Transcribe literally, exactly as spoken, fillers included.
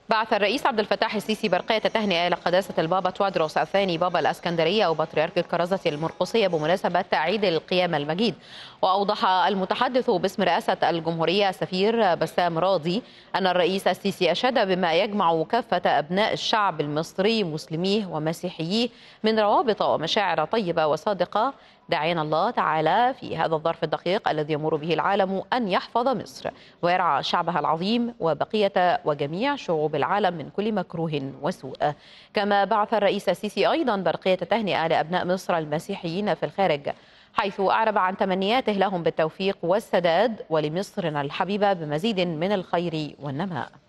بعث الرئيس عبد الفتاح السيسي برقية تهنئة إلى قداسة البابا توادروس الثاني بابا الإسكندرية وبطريرك الكرازة المرقسية بمناسبة عيد القيامة المجيد. وأوضح المتحدث باسم رئاسة الجمهورية السفير بسام راضي أن الرئيس السيسي أشاد بما يجمع كافة أبناء الشعب المصري مسلميه ومسيحييه من روابط ومشاعر طيبة وصادقة، داعيا الله تعالى في هذا الظرف الدقيق الذي يمر به العالم أن يحفظ مصر ويرعى شعبها العظيم وبقية وجميع شعوب العالم من كل مكروه وسوء. كما بعث الرئيس السيسي أيضا برقية تهنئة لأبناء مصر المسيحيين في الخارج، حيث أعرب عن تمنياته لهم بالتوفيق والسداد ولمصرنا الحبيبة بمزيد من الخير والنماء.